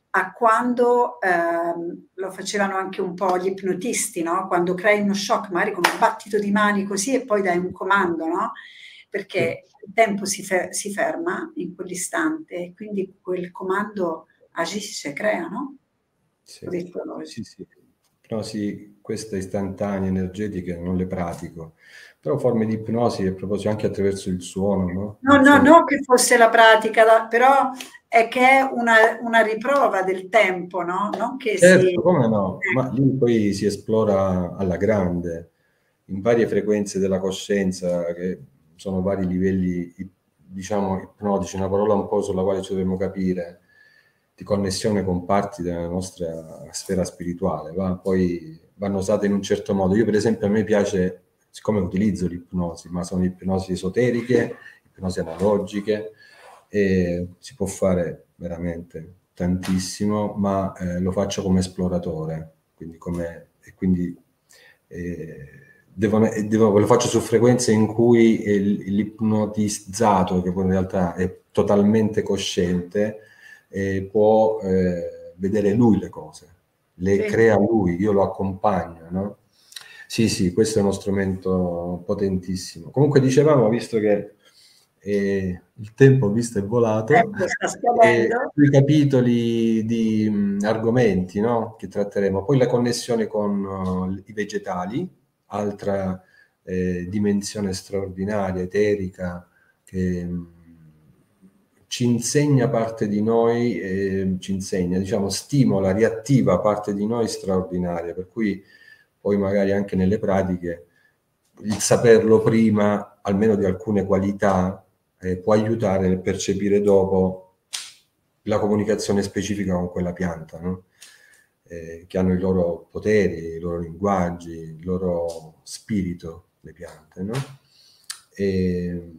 a quando ehm, lo facevano anche un po' gli ipnotisti, no? Quando crei uno shock, magari con un battito di mani così e poi dai un comando, no? Perché il tempo si, fe- si ferma in quell'istante e quindi quel comando agisce, crea, no? Sì, Ho detto noi. sì, sì. Ipnosi, queste istantanee, energetiche, non le pratico. Però forme di ipnosi, a proposito, anche attraverso il suono, no? No, Il no, suono. no che fosse la pratica, da- però è che è una, una riprova del tempo, no? Non che si... Certo, come no? Ma lì poi si esplora alla grande, in varie frequenze della coscienza, che sono vari livelli, i- diciamo, ipnotici, una parola un po' sulla quale ci dovremmo capire, di connessione con parti della nostra sfera spirituale, va? Poi vanno usate in un certo modo. Io, per esempio, a me piace, siccome utilizzo l'ipnosi, ma sono ipnosi esoteriche, ipnosi analogiche, e si può fare veramente tantissimo, ma eh, lo faccio come esploratore, quindi come, e quindi eh, devono- e devo- lo faccio su frequenze in cui il- l'ipnotizzato, che poi in realtà è totalmente cosciente, eh, può eh, vedere lui le cose, le Sì. crea lui, io lo accompagno, no? Sì, sì, questo è uno strumento potentissimo. Comunque dicevamo, visto che eh, il tempo, visto è volato, Ecco, sta eh, scadendo. sui capitoli di mh, argomenti, no, che tratteremo, poi la connessione con uh, i vegetali, altra eh, dimensione straordinaria, eterica, che mh, ci insegna parte di noi, eh, ci insegna, diciamo, stimola, riattiva parte di noi straordinaria, per cui poi magari anche nelle pratiche il saperlo prima, almeno di alcune qualità, eh, può aiutare nel percepire dopo la comunicazione specifica con quella pianta, no? Eh, che hanno i loro poteri, i loro linguaggi, il loro spirito, le piante, no? E,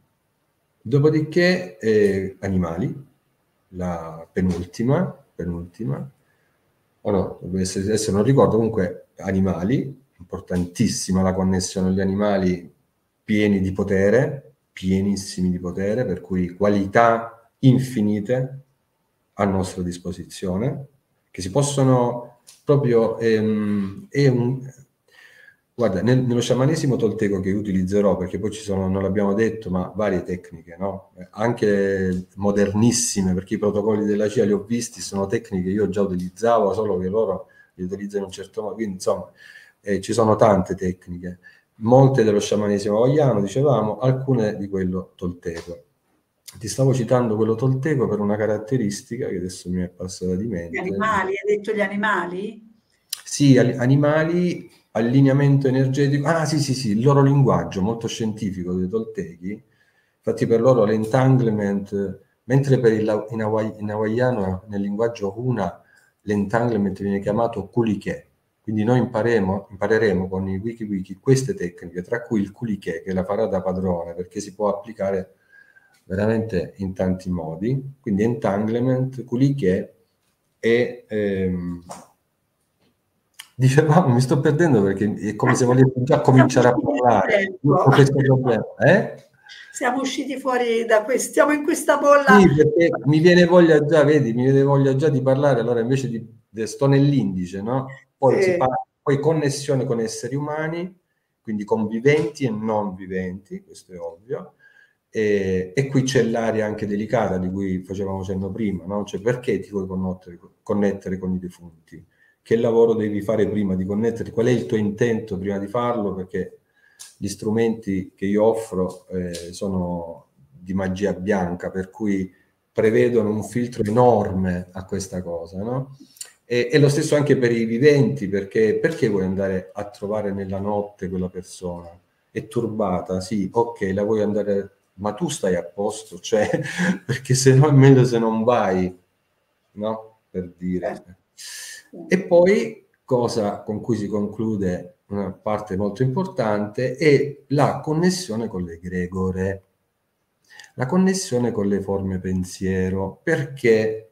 dopodiché, eh, animali, la penultima, penultima, o no, dovrebbe essere- adesso non ricordo, comunque animali, importantissima la connessione agli animali pieni di potere, pienissimi di potere, per cui qualità infinite a nostra disposizione, che si possono proprio... ehm, è un- guarda, nel- nello sciamanesimo tolteco che io utilizzerò, perché poi ci sono, non l'abbiamo detto, ma varie tecniche, no? Eh, Anche modernissime, perché i protocolli della C I A li ho visti, sono tecniche che io già utilizzavo, solo che loro li utilizzano in un certo modo, quindi insomma eh, ci sono tante tecniche, molte dello sciamanesimo hawaiano, dicevamo, alcune di quello tolteco. Ti stavo citando quello tolteco per una caratteristica che adesso mi è passata di Gli mente. animali, hai detto gli animali? Sì, ali- animali, allineamento energetico. Ah, sì, sì, sì, il loro linguaggio molto scientifico dei Toltechi. Infatti per loro l'entanglement, mentre per il, in, Hawaii, in hawaiano, nel linguaggio Huna, l'entanglement viene chiamato kulike. Quindi noi imparemo, impareremo con i wiki wiki queste tecniche, tra cui il kulike, che la farà da padrone, perché si può applicare veramente in tanti modi. Quindi entanglement, kulike e... ehm, dicevamo, mi sto perdendo perché è come se volessi già Siamo cominciare a usciti nel parlare tempo. con questo problema. Eh? Siamo usciti fuori da questo, siamo in questa bolla. Sì, perché mi viene voglia già, vedi, mi viene voglia già di parlare, allora invece di, de- sto nell'indice, no? Poi si Sì. parla, poi connessione con esseri umani, quindi con viventi e non viventi, questo è ovvio, e, e qui c'è l'area anche delicata di cui facevamo cenno prima, no? Cioè perché ti vuoi connettere, connettere con i defunti? Che lavoro devi fare prima di connetterti? Qual è il tuo intento prima di farlo? Perché gli strumenti che io offro eh, sono di magia bianca, per cui prevedono un filtro enorme a questa cosa, no? E, e lo stesso anche per i viventi, perché, perché vuoi andare a trovare nella notte quella persona? È turbata, sì, ok, la vuoi andare, ma tu stai a posto, cioè, perché se no è meglio se non vai, no? Per dire. E poi, cosa con cui si conclude una parte molto importante, è la connessione con l'egregore, la connessione con le forme pensiero, perché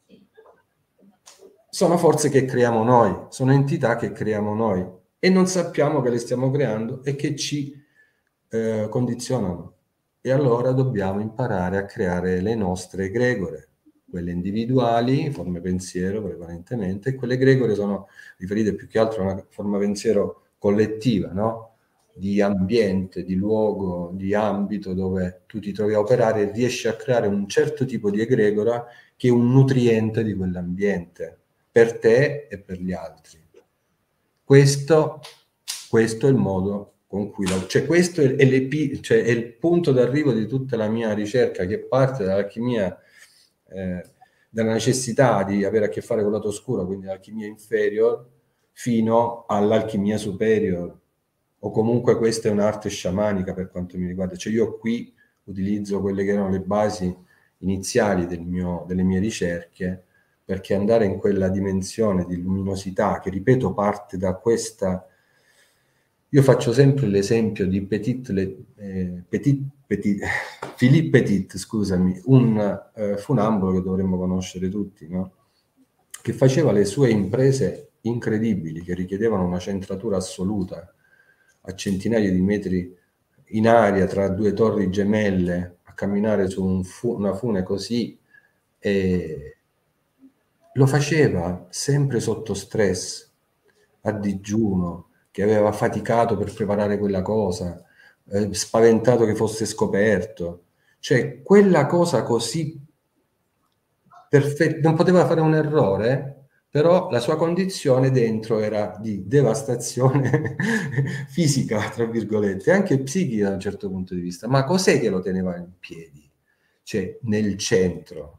sono forze che creiamo noi, sono entità che creiamo noi e non sappiamo che le stiamo creando e che ci eh, condizionano. E allora dobbiamo imparare a creare le nostre egregore, quelle individuali, forme pensiero prevalentemente, e quelle egregore sono riferite più che altro a una forma pensiero collettiva, no? Di ambiente, di luogo, di ambito dove tu ti trovi a operare e riesci a creare un certo tipo di egregora che è un nutriente di quell'ambiente, per te e per gli altri. Questo, questo è il modo con cui, la, cioè questo è, è, l'epi, cioè è il punto d'arrivo di tutta la mia ricerca, che parte dall'alchimia, eh, dalla necessità di avere a che fare con il lato oscuro, quindi l'alchimia inferior, fino all'alchimia superior, o comunque questa è un'arte sciamanica per quanto mi riguarda. Cioè io qui utilizzo quelle che erano le basi iniziali del mio, delle mie ricerche, perché andare in quella dimensione di luminosità, che ripeto parte da questa... Io faccio sempre l'esempio di Petit, le, eh, Petit, Petit, Philippe Petit, scusami, un eh, funambolo che dovremmo conoscere tutti, no? Che faceva le sue imprese incredibili, che richiedevano una centratura assoluta, a centinaia di metri in aria tra due torri gemelle, a camminare su un fu una fune così, e lo faceva sempre sotto stress, a digiuno, che aveva faticato per preparare quella cosa, eh, spaventato che fosse scoperto. Cioè, quella cosa così perfetta, non poteva fare un errore, però la sua condizione dentro era di devastazione fisica, tra virgolette, e anche psichica da un certo punto di vista. Ma cos'è che lo teneva in piedi? Cioè, nel centro.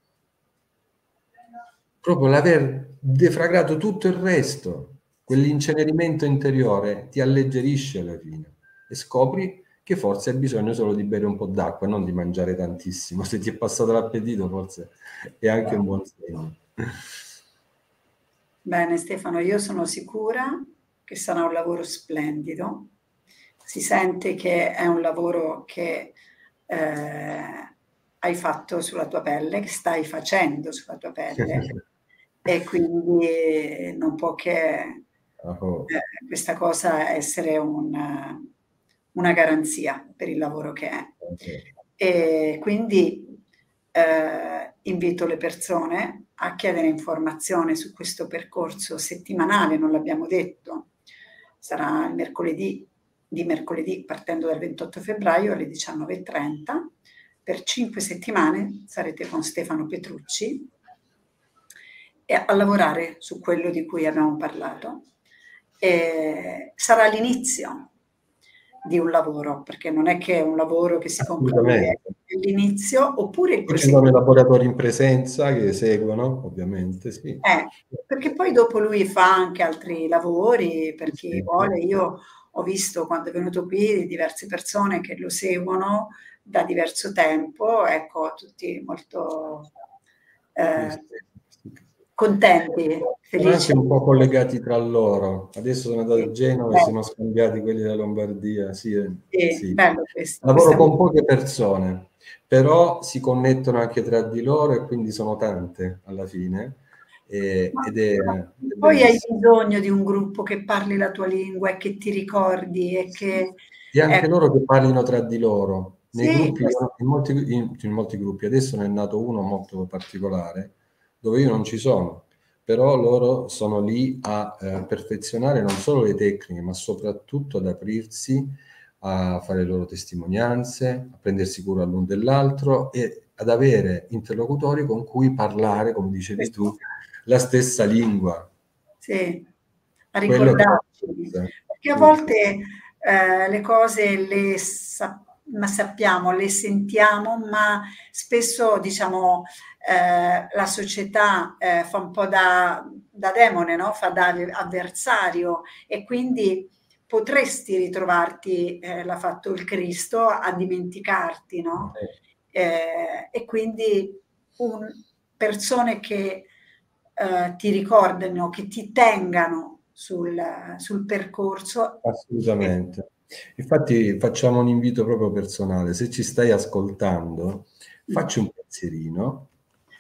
Proprio l'aver defragrato tutto il resto, quell'incenerimento interiore ti alleggerisce alla fine e scopri che forse hai bisogno solo di bere un po' d'acqua e non di mangiare tantissimo. Se ti è passato l'appetito forse è anche un buon segno. Bene Stefano, io sono sicura che sarà un lavoro splendido. Si sente che è un lavoro che eh, hai fatto sulla tua pelle, che stai facendo sulla tua pelle e quindi non può che Oh. eh, questa cosa essere un, una garanzia per il lavoro che è. Okay. E quindi eh, invito le persone a chiedere informazione su questo percorso settimanale, non l'abbiamo detto, sarà il mercoledì, di mercoledì partendo dal ventotto febbraio alle diciannove e trenta. Per cinque settimane sarete con Stefano Petrucci e a lavorare su quello di cui abbiamo parlato. E sarà l'inizio di un lavoro, perché non è che è un lavoro che si conclude all'inizio, oppure il Poi ci sono i laboratori in presenza che seguono, ovviamente, sì. Eh, perché poi dopo lui fa anche altri lavori, per chi sì, vuole. Io ho visto quando è venuto qui diverse persone che lo seguono da diverso tempo, ecco, tutti molto eh, sì, sì. contenti, felici. Anche un po' collegati tra loro. Adesso sono andato a Genova e sono scambiati quelli della Lombardia. Sì, sì, sì. bello questo. Lavoro con poche persone, però si connettono anche tra di loro e quindi sono tante alla fine. E, ma, ed è, ma è poi hai bellissimo. bisogno di un gruppo che parli la tua lingua e che ti ricordi e che... E anche ecco, loro che parlino tra di loro. Nei sì, gruppi, in molti, in, in molti gruppi, adesso ne è nato uno molto particolare, dove io non ci sono, però loro sono lì a eh, perfezionare non solo le tecniche, ma soprattutto ad aprirsi a fare le loro testimonianze, a prendersi cura l'un dell'altro e ad avere interlocutori con cui parlare, come dicevi tu, la stessa lingua. Sì, a ricordarci, perché a volte eh, le cose le sa ma sappiamo, le sentiamo, ma spesso diciamo eh, la società eh, fa un po' da, da demone, no? Fa da avversario e quindi potresti ritrovarti, eh, l'ha fatto il Cristo, a dimenticarti, no? Eh, e quindi un, persone che eh, ti ricordano, che ti tengano sul, sul percorso. Assolutamente. Infatti facciamo un invito proprio personale. Se ci stai ascoltando, facci un pensierino,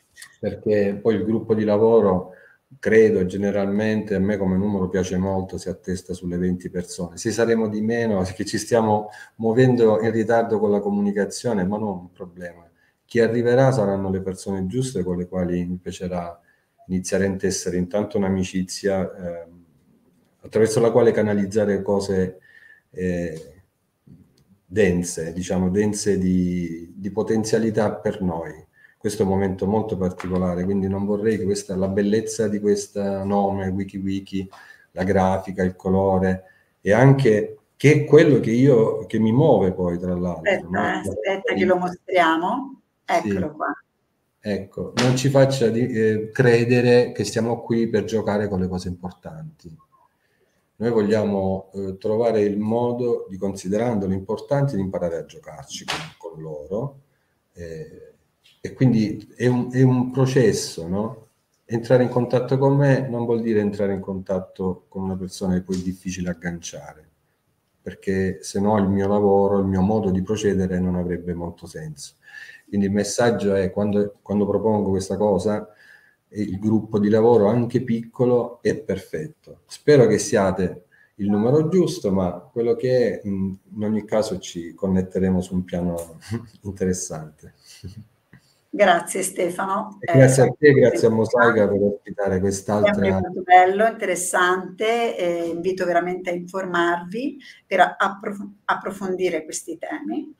perché poi il gruppo di lavoro, credo, generalmente a me come numero piace molto, si attesta sulle venti persone. Se saremo di meno, che ci stiamo muovendo in ritardo con la comunicazione, ma non un problema. chi arriverà saranno le persone giuste con le quali mi piacerà iniziare a intessere intanto un'amicizia eh, attraverso la quale canalizzare cose eh, dense, diciamo dense di, di potenzialità per noi. Questo è un momento molto particolare, quindi non vorrei che questa, la bellezza di questo nome, WikiWiki, la grafica, il colore, e anche che è quello che io, che mi muove poi, tra l'altro. Aspetta, No? eh, aspetta che lo mostriamo. Eccolo Sì. qua. Ecco, non ci faccia di, eh, credere che stiamo qui per giocare con le cose importanti. Noi vogliamo eh, trovare il modo di, considerandole importanti, di imparare a giocarci con, con loro. Eh, e quindi è un, è un processo, no? Entrare in contatto con me non vuol dire entrare in contatto con una persona che poi è difficile agganciare, perché se no il mio lavoro, il mio modo di procedere non avrebbe molto senso. Quindi il messaggio è, quando, quando propongo questa cosa, il gruppo di lavoro anche piccolo è perfetto. Spero che siate il numero giusto, ma quello che è, in ogni caso ci connetteremo su un piano interessante. Grazie Stefano. E grazie eh, a te, grazie a Mosaica per ospitare quest'altra... Sempre molto bello, interessante, eh, invito veramente a informarvi per approf approfondire questi temi.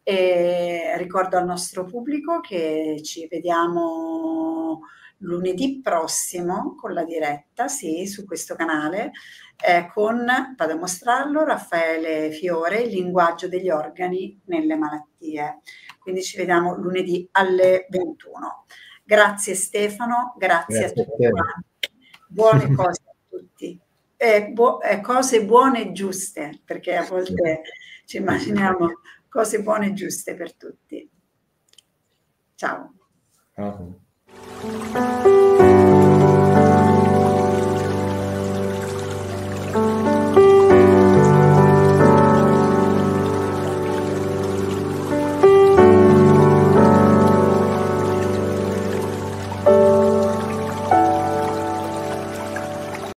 E ricordo al nostro pubblico che ci vediamo lunedì prossimo con la diretta, sì, su questo canale, eh, con, vado a mostrarlo, Raffaele Fiore, il linguaggio degli organi nelle malattie. Quindi ci vediamo lunedì alle ventuno. Grazie Stefano, grazie, grazie a tutti quanti. Buone cose a tutti. Eh, bu eh, cose buone e giuste, perché a volte ci immaginiamo cose buone e giuste per tutti. Ciao. Uh-huh.